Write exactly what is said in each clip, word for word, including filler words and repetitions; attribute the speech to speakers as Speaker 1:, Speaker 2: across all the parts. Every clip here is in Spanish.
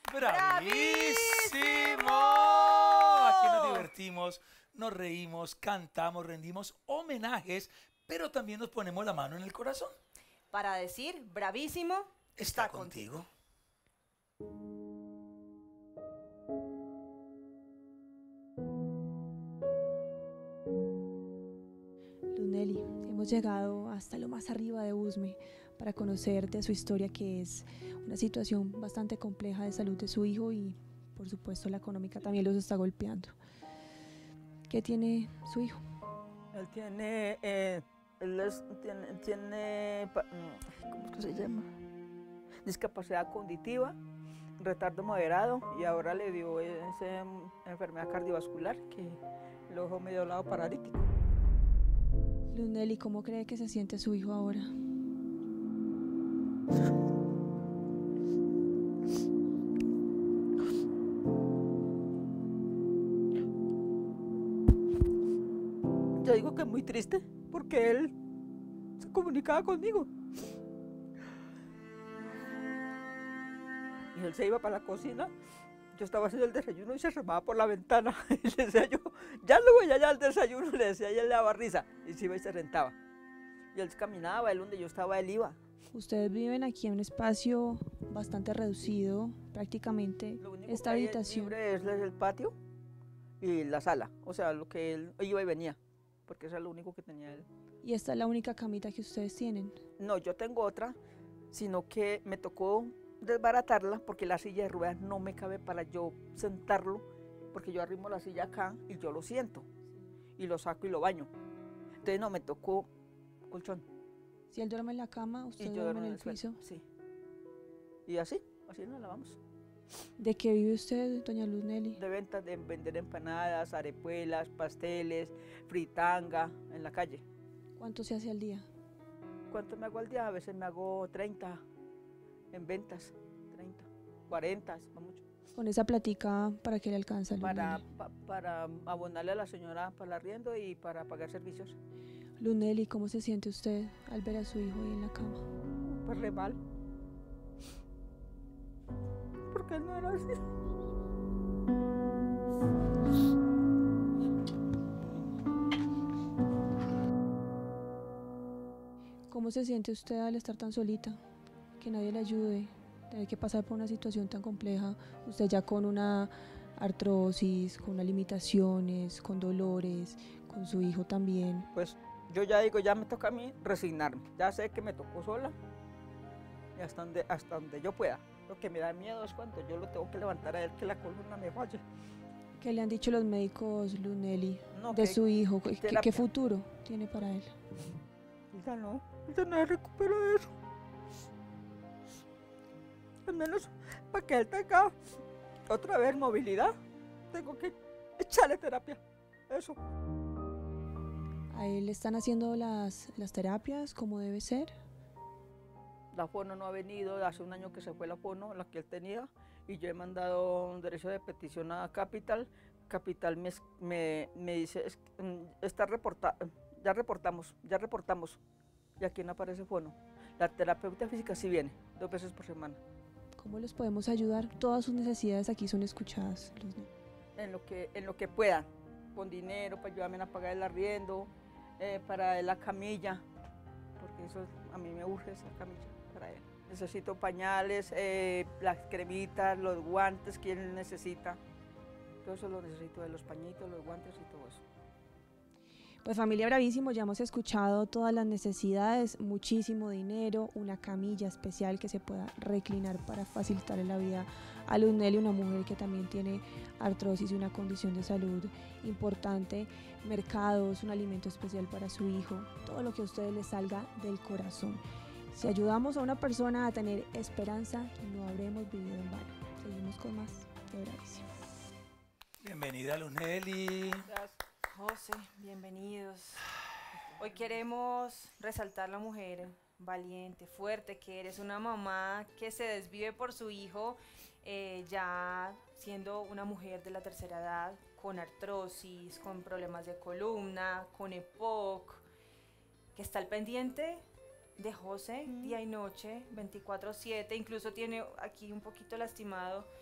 Speaker 1: ¡Bravísimo! Aquí nos divertimos, nos reímos, cantamos, rendimos homenajes, pero también nos ponemos la mano en el corazón.
Speaker 2: Para decir, bravísimo,
Speaker 1: Está,
Speaker 2: está
Speaker 1: contigo.
Speaker 3: Lunelli, hemos llegado hasta lo más arriba de Usme para conocer de su historia, que es una situación bastante compleja de salud de su hijo y por supuesto la económica también los está golpeando. ¿Qué tiene su hijo?
Speaker 4: Él tiene, eh, él es- tiene, tiene, pa- ¿cómo es que se llama? Discapacidad cognitiva, retardo moderado, y ahora le dio esa enfermedad cardiovascular que lo dejó medio lado paralítico.
Speaker 3: Lunelli, ¿cómo cree que se siente su hijo ahora?
Speaker 4: Yo digo que es muy triste porque él se comunicaba conmigo. Y él se iba para la cocina, yo estaba haciendo el desayuno y se asomaba por la ventana. Y le decía yo, ya lo voy allá al desayuno, le decía, y él le daba risa. Y se iba y se sentaba. Y él caminaba, él donde yo estaba, él iba.
Speaker 3: Ustedes viven aquí en un espacio bastante reducido, prácticamente
Speaker 4: Lo único
Speaker 3: esta
Speaker 4: que hay
Speaker 3: habitación.
Speaker 4: libre es el patio y la sala, o sea, lo que él iba y venía, porque eso es lo único que tenía él.
Speaker 3: Y esta es la única camita que ustedes tienen.
Speaker 4: No, yo tengo otra, sino que me tocó desbaratarla porque la silla de ruedas no me cabe para yo sentarlo, porque yo arrimo la silla acá y yo lo siento, y lo saco y lo baño. Entonces no, me tocó colchón.
Speaker 3: Si él duerme en la cama,
Speaker 4: Y
Speaker 3: usted
Speaker 4: yo
Speaker 3: duerme en el
Speaker 4: suelo,
Speaker 3: piso.
Speaker 4: sí. Y así, así nos lavamos.
Speaker 3: ¿De qué vive usted, doña Lunelli?
Speaker 4: De ventas, de vender empanadas, arepuelas, pasteles, fritanga en la calle.
Speaker 3: ¿Cuánto se hace al día?
Speaker 4: ¿Cuánto me hago al día? A veces me hago treinta en ventas, treinta, cuarenta, es para mucho.
Speaker 3: Con esa platica, ¿para qué le alcanza,
Speaker 4: Para,
Speaker 3: Lunelli?
Speaker 4: pa- para abonarle a la señora para el arriendo y para pagar servicios.
Speaker 3: Lunelli, ¿cómo se siente usted al ver a su hijo ahí en la cama?
Speaker 4: Pues re mal. Porque él no era así.
Speaker 3: ¿Cómo se siente usted al estar tan solita? Que nadie le ayude, tener que pasar por una situación tan compleja, usted ya con una artrosis, con unas limitaciones, con dolores, con su hijo también.
Speaker 4: Pues yo ya digo, ya me toca a mí resignarme. Ya sé que me tocó sola y hasta donde, hasta donde yo pueda. Lo que me da miedo es cuando yo lo tengo que levantar a él, que la columna me falle.
Speaker 3: ¿Qué le han dicho los médicos, Lunelli,
Speaker 4: No,
Speaker 3: de
Speaker 4: que-
Speaker 3: su hijo? ¿Qué,
Speaker 4: terapia.
Speaker 3: qué futuro tiene para él?
Speaker 4: Ya no, ya no se recupera de eso. Al menos para que él tenga otra vez movilidad, tengo que echarle terapia. Eso.
Speaker 3: ¿A él le están haciendo las, las terapias como debe ser?
Speaker 4: La fono no ha venido, hace un año que se fue la fono, la que él tenía, y yo he mandado un derecho de petición a Capital. Capital me, me, me dice, es- mm, está reporta, ya reportamos, ya reportamos, y aquí no aparece fono. La terapeuta física sí viene, dos veces por semana.
Speaker 3: ¿Cómo los podemos ayudar? Todas sus necesidades aquí son escuchadas, Lunelli.
Speaker 4: En lo que, en lo que puedan, con dinero para ayudarme a pagar el arriendo, eh, para la camilla, porque eso es- a mí me urge esa camilla para él. Necesito pañales, eh, las cremitas, los guantes que él necesita. Todo eso lo necesito, de los pañitos, los guantes y todo eso.
Speaker 3: Pues familia Bravísimo, ya hemos escuchado todas las necesidades, muchísimo dinero, una camilla especial que se pueda reclinar para facilitarle la vida a Lunelli, una mujer que también tiene artrosis y una condición de salud importante, mercados, un alimento especial para su hijo, todo lo que a ustedes les salga del corazón. Si ayudamos a una persona a tener esperanza, no habremos vivido en vano. Seguimos con más de Bravísimo.
Speaker 1: Bienvenida, Lunelli.
Speaker 2: José, bienvenidos. Hoy queremos resaltar la mujer valiente, fuerte, que eres una mamá que se desvive por su hijo, eh, ya siendo una mujer de la tercera edad, con artrosis, con problemas de columna, con E P O C, que está al pendiente de José día y noche, veinticuatro siete, incluso tiene aquí un poquito lastimado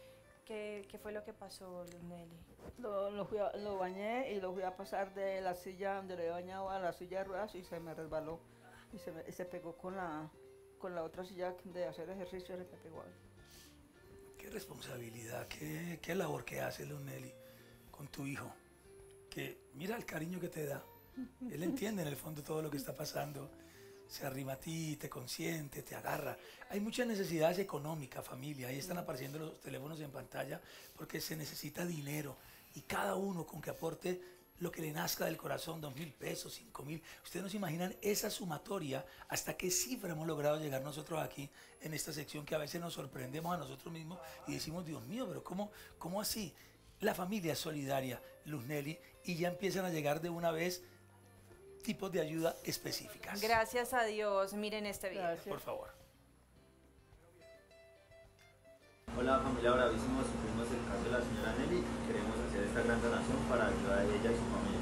Speaker 2: ¿Qué, qué fue lo que pasó, Luz Nelly?
Speaker 4: Lo, lo, fui a- lo bañé y lo fui a pasar de la silla donde le he bañado a la silla de ruedas y se me resbaló. Y se, me- y se pegó con la, con la otra silla de hacer ejercicio, se me pegó ahí.
Speaker 1: Qué responsabilidad, qué, qué labor que hace Luz Nelly con tu hijo. Que mira el cariño que te da. Él entiende en el fondo todo lo que está pasando. Se arrima a ti, te consiente, te agarra. Hay muchas necesidades económicas, familia. Ahí están apareciendo los teléfonos en pantalla porque se necesita dinero. Y cada uno con que aporte lo que le nazca del corazón, dos mil pesos, cinco mil. Ustedes no se imaginan esa sumatoria, hasta qué cifra hemos logrado llegar nosotros aquí en esta sección, que a veces nos sorprendemos a nosotros mismos y decimos, Dios mío, pero ¿cómo, cómo así? La familia es solidaria, Luz Nelly, y ya empiezan a llegar de una vez tipos de ayuda específicas.
Speaker 2: Gracias a Dios, miren este video.
Speaker 4: Gracias.
Speaker 1: Por favor.
Speaker 5: Hola familia Bravísimos, sufrimos el caso de la señora Nelly y queremos hacer esta gran donación para ayudar a ella y su familia.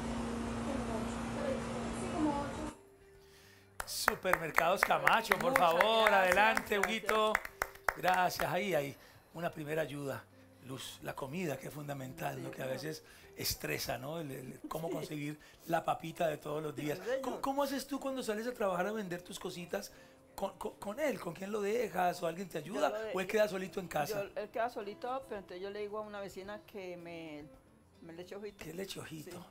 Speaker 1: Supermercados Camacho, por
Speaker 2: Muchas
Speaker 1: favor,
Speaker 2: gracias,
Speaker 1: adelante,
Speaker 2: gracias.
Speaker 1: Huguito. Gracias, ahí hay una primera ayuda. Luz, la comida, que es fundamental, ¿no? Que a veces estresa, ¿no? El, el- cómo conseguir la papita de todos los días. ¿Cómo, cómo haces tú cuando sales a trabajar a vender tus cositas con, con- con él? ¿Con quién lo dejas? ¿O alguien te ayuda?
Speaker 4: lo de-
Speaker 1: ¿O él queda solito en casa?
Speaker 4: Yo- él queda solito, pero entonces yo le digo a una vecina que me, me le eche ojito.
Speaker 1: ¿Qué leche, ojito?
Speaker 4: Sí.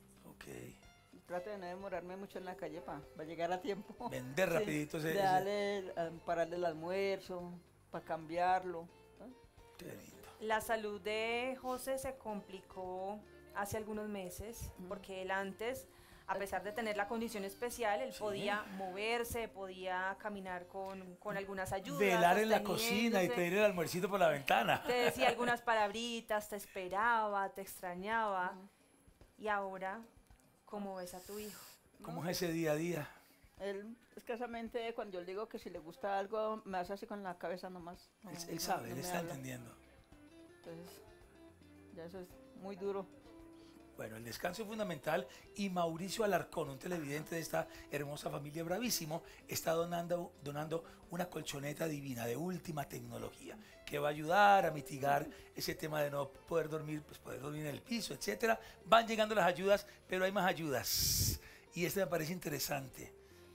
Speaker 1: Ok.
Speaker 4: Trato de no demorarme mucho en la calle para llegar a tiempo.
Speaker 1: Vender
Speaker 4: Sí,
Speaker 1: rapidito ese-
Speaker 4: de
Speaker 1: ese-
Speaker 4: darle, eh, para darle el almuerzo, para cambiarlo. ¿no?
Speaker 1: Qué lindo.
Speaker 2: La salud de José se complicó hace algunos meses, porque él antes, a pesar de tener la condición especial, él
Speaker 1: Sí.
Speaker 2: podía moverse, podía caminar con, con algunas ayudas.
Speaker 1: Velar en la cocina y
Speaker 2: sosteniéndose.
Speaker 1: pedir el almuercito por la ventana.
Speaker 2: Te decía algunas palabritas, te esperaba, te extrañaba. Y ahora, ¿cómo ves a tu hijo?
Speaker 1: ¿Cómo es ese día a día?
Speaker 4: Él escasamente cuando yo le digo que si le gusta algo, me hace así con la cabeza nomás. No,
Speaker 1: Él, él
Speaker 4: no-
Speaker 1: sabe,
Speaker 4: no
Speaker 1: él
Speaker 4: me
Speaker 1: está
Speaker 4: habla.
Speaker 1: entendiendo.
Speaker 4: Entonces, ya eso es muy duro.
Speaker 1: Bueno, el descanso es fundamental y Mauricio Alarcón, un televidente de esta hermosa familia Bravísimo, está donando, donando una colchoneta divina de última tecnología que va a ayudar a mitigar ese tema de no poder dormir, pues poder dormir en el piso, etcétera. Van llegando las ayudas, pero hay más ayudas y este me parece interesante.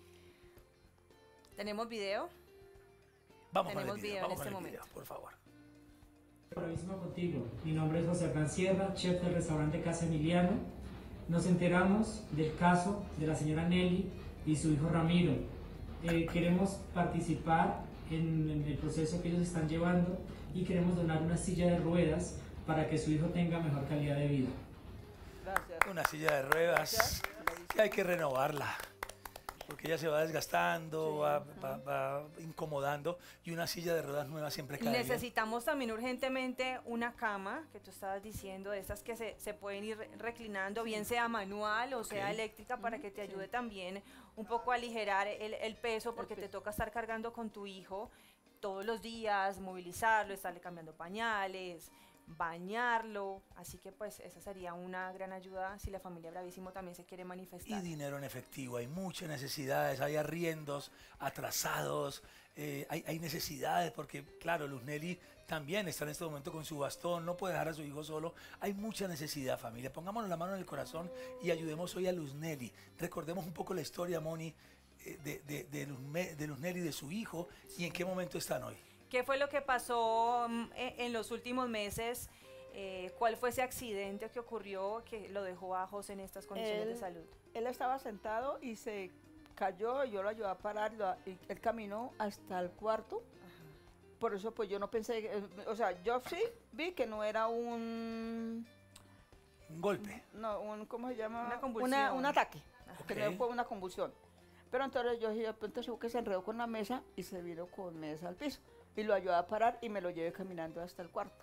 Speaker 2: ¿Tenemos video?
Speaker 1: Vamos con
Speaker 2: Tenemos
Speaker 1: el video,
Speaker 2: video en
Speaker 1: vamos
Speaker 2: este
Speaker 1: con el video,
Speaker 2: momento.
Speaker 1: por favor.
Speaker 6: Bravísimo contigo. Mi nombre es José Hernán Sierra, chef del restaurante Casa Emiliano. Nos enteramos del caso de la señora Nelly y su hijo Ramiro. Eh, queremos participar en, en el proceso que ellos están llevando y queremos donar una silla de ruedas para que su hijo tenga mejor calidad de vida.
Speaker 4: Gracias.
Speaker 1: Una silla de ruedas que hay que renovarla porque ella se va desgastando, va, va- va incomodando y una silla de ruedas nueva siempre cae bien.
Speaker 2: Necesitamos también urgentemente una cama, que tú estabas diciendo, de estas que se, se pueden ir re- reclinando, bien sea manual o sea
Speaker 1: Ok.
Speaker 2: eléctrica, para que te ayude también un poco a aligerar el, el peso, porque te
Speaker 4: peso.
Speaker 2: toca estar cargando con tu hijo todos los días, movilizarlo, estarle cambiando pañales, bañarlo. Así que pues esa sería una gran ayuda si la familia Bravísimo también se quiere
Speaker 1: Y
Speaker 2: manifestar.
Speaker 1: dinero en efectivo, hay muchas necesidades, hay arriendos atrasados, eh, hay, hay necesidades porque, claro, Luz Nelly también está en este momento con su bastón, no puede dejar a su hijo solo, hay mucha necesidad, familia. Pongámonos la mano en el corazón y ayudemos hoy a Luz Nelly. Recordemos un poco la historia, Moni, eh, de, de, de, Luz, Me- de Luz Nelly y de su hijo y en qué momento están hoy.
Speaker 2: ¿Qué fue lo que pasó mm, e- en los últimos meses? Eh, ¿Cuál fue ese accidente que ocurrió que lo dejó a José en estas condiciones de
Speaker 4: Él-
Speaker 2: salud?
Speaker 4: Él estaba sentado y se cayó, y yo lo ayudé a parar, lo- y él caminó hasta el cuarto. Por eso pues yo no pensé, eh, o sea, yo sí vi que no era un,
Speaker 1: Un golpe.
Speaker 4: no, un ¿cómo se llama?
Speaker 2: Una convulsión.
Speaker 4: un ataque, que
Speaker 1: Ok.
Speaker 4: no fue una convulsión. Pero entonces yo dije, de pronto seguro que se enredó con la mesa y se vino con mesa al piso. Y lo ayudé a parar y me lo llevé caminando hasta el cuarto.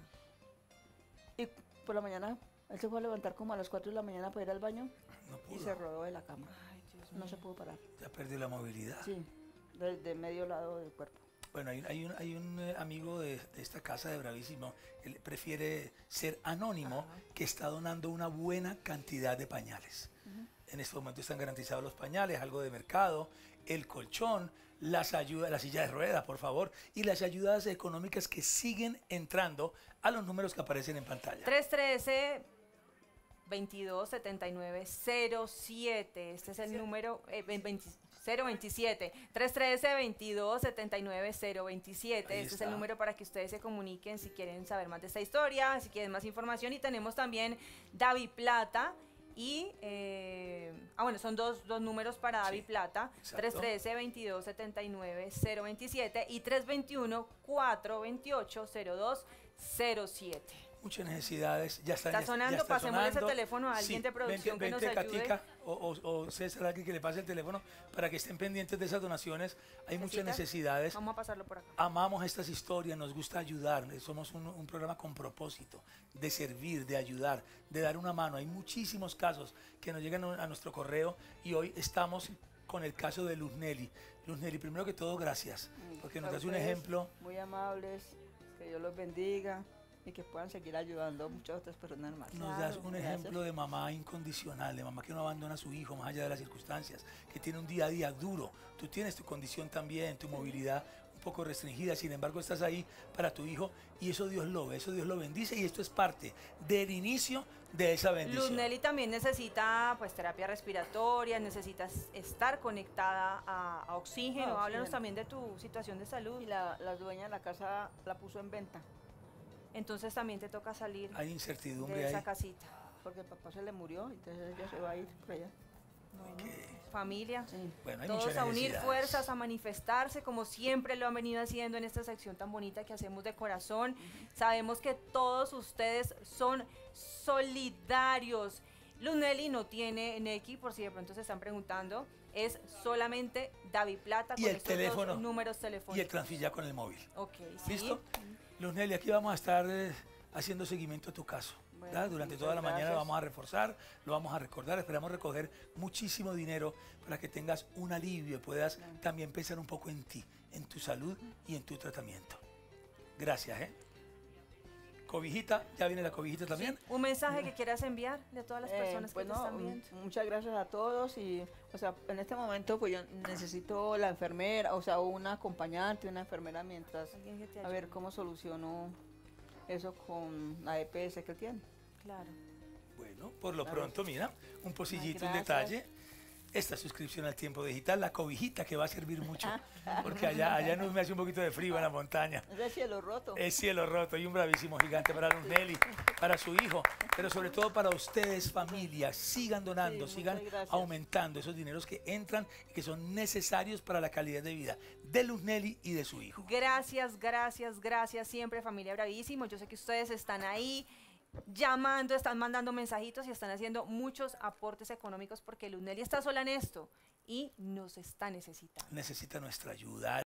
Speaker 4: Y por la mañana, él se fue a levantar como a las cuatro de la mañana para ir al baño
Speaker 1: No
Speaker 4: y
Speaker 1: pudo,
Speaker 4: se rodó de la cama.
Speaker 2: Ay, Dios
Speaker 4: No
Speaker 2: mío.
Speaker 4: se pudo parar.
Speaker 1: ya perdió la movilidad.
Speaker 4: Sí, de, de medio lado del cuerpo.
Speaker 1: Bueno, hay, hay un, hay un eh, amigo de, de esta casa de Bravísimo, él prefiere ser anónimo, que está donando una buena cantidad de pañales. En este momento están garantizados los pañales, algo de mercado, el colchón, las ayudas, la silla de ruedas, por favor, y las ayudas económicas que siguen entrando a los números que aparecen en pantalla.
Speaker 2: tres uno tres, veintidós setenta y nueve cero siete. Este es el
Speaker 1: Sí.
Speaker 2: número eh, veinte cero veintisiete. tres uno tres, veintidós setenta y nueve cero veintisiete.
Speaker 1: Ahí
Speaker 2: Este
Speaker 1: está.
Speaker 2: es el número para que ustedes se comuniquen si quieren saber más de esta historia, si quieren más información. Y tenemos también Davi Plata. Y, eh, ah bueno, son dos, dos números para Davi
Speaker 1: Sí,
Speaker 2: Plata,
Speaker 1: exacto.
Speaker 2: tres uno tres, veintidós setenta y nueve cero veintisiete y tres dos uno, cuatro dos ocho, cero dos cero siete.
Speaker 1: Muchas necesidades, ya están.
Speaker 2: Está
Speaker 1: ya-
Speaker 2: sonando,
Speaker 1: ya está
Speaker 2: pasémosle ese
Speaker 1: sonando.
Speaker 2: teléfono a alguien
Speaker 1: Sí,
Speaker 2: de producción
Speaker 1: vente,
Speaker 2: que
Speaker 1: vente,
Speaker 2: nos ayude.
Speaker 1: Katica, o, o, o César, alguien que le pase el teléfono para que estén pendientes de esas donaciones. Hay muchas
Speaker 2: ¿Necesitas?
Speaker 1: necesidades.
Speaker 2: Vamos a pasarlo por acá.
Speaker 1: Amamos estas historias, nos gusta ayudar, somos un, un programa con propósito de servir, de ayudar, de dar una mano. Hay muchísimos casos que nos llegan a nuestro correo y hoy estamos con el caso de Luz Nelly. Luz Nelly, primero que todo, gracias, porque nos
Speaker 4: A
Speaker 1: das un
Speaker 4: ustedes,
Speaker 1: ejemplo.
Speaker 4: Muy amables, que Dios los bendiga y que puedan seguir ayudando a muchas otras personas más.
Speaker 1: Nos das un ejemplo de mamá incondicional, de mamá que no abandona a su hijo más allá de las circunstancias, que tiene un día a día duro. Tú tienes tu condición también, tu movilidad un poco restringida, sin embargo estás ahí para tu hijo y eso Dios lo ve, eso Dios lo bendice y esto es parte del inicio de esa
Speaker 2: Luz
Speaker 1: bendición.
Speaker 2: Nelly también necesita pues terapia respiratoria, necesita estar conectada a, a oxígeno.
Speaker 4: Ah,
Speaker 2: Háblanos
Speaker 4: oxígeno.
Speaker 2: también de tu situación de salud.
Speaker 4: Y la, la dueña de la casa la puso en venta,
Speaker 2: Entonces también te toca salir
Speaker 1: Hay incertidumbre
Speaker 2: de esa
Speaker 1: ahí.
Speaker 2: casita.
Speaker 4: porque el papá se le murió, entonces ella se va a ir por allá.
Speaker 2: Bueno, familia,
Speaker 4: Sí.
Speaker 1: Bueno, hay
Speaker 2: todos
Speaker 1: muchas
Speaker 2: a unir
Speaker 1: necesidades.
Speaker 2: fuerzas, a manifestarse como siempre lo han venido haciendo en esta sección tan bonita que hacemos de corazón. Sabemos que todos ustedes son solidarios. Luz Nelly no tiene Nequi, por si de pronto se están preguntando, es solamente Davi Plata
Speaker 1: Y
Speaker 2: con
Speaker 1: el
Speaker 2: estos
Speaker 1: teléfono,
Speaker 2: dos números
Speaker 1: Y el
Speaker 2: telefónicos.
Speaker 1: transfilla con el móvil.
Speaker 2: Ok, sí.
Speaker 1: ¿Listo? Luz Nelly, aquí vamos a estar eh, haciendo seguimiento a tu caso.
Speaker 4: Bueno,
Speaker 1: ¿verdad? Durante
Speaker 4: muchas
Speaker 1: toda la mañana lo
Speaker 4: gracias.
Speaker 1: vamos a reforzar, lo vamos a recordar, esperamos recoger muchísimo dinero para que tengas un alivio y puedas también pensar un poco en ti, en tu salud y en tu tratamiento. Gracias, ¿eh? Cobijita, ya viene la cobijita también.
Speaker 2: Un mensaje que quieras enviar de todas las
Speaker 4: Eh,
Speaker 2: personas
Speaker 4: pues
Speaker 2: que te
Speaker 4: no,
Speaker 2: están viendo.
Speaker 4: m- muchas gracias a todos y, o sea, en este momento pues yo necesito la enfermera, o sea, una acompañante, una enfermera mientras,
Speaker 2: Alguien que te
Speaker 4: a ver
Speaker 2: ayude.
Speaker 4: cómo soluciono eso con la E P S que él tiene.
Speaker 2: Claro.
Speaker 1: Bueno, por lo
Speaker 4: Claro.
Speaker 1: pronto, mira, un pocillito, un
Speaker 4: gracias.
Speaker 1: detalle. Esta suscripción al Tiempo Digital, la cobijita que va a servir mucho, porque allá, allá nos me hace un poquito de frío en la montaña.
Speaker 4: Es el cielo roto.
Speaker 1: Es cielo roto y un bravísimo gigante para Luz Nelly, para su hijo, pero sobre todo para ustedes, familia. Sigan donando,
Speaker 4: Sí,
Speaker 1: sigan
Speaker 4: muchas gracias.
Speaker 1: aumentando esos dineros que entran y que son necesarios para la calidad de vida de Luz Nelly y de su hijo.
Speaker 2: Gracias, gracias, gracias siempre, familia Bravísimo. Yo sé que ustedes están ahí llamando, están mandando mensajitos y están haciendo muchos aportes económicos porque Luz Nelly está sola en esto y nos está necesitando.
Speaker 1: Necesita nuestra ayuda.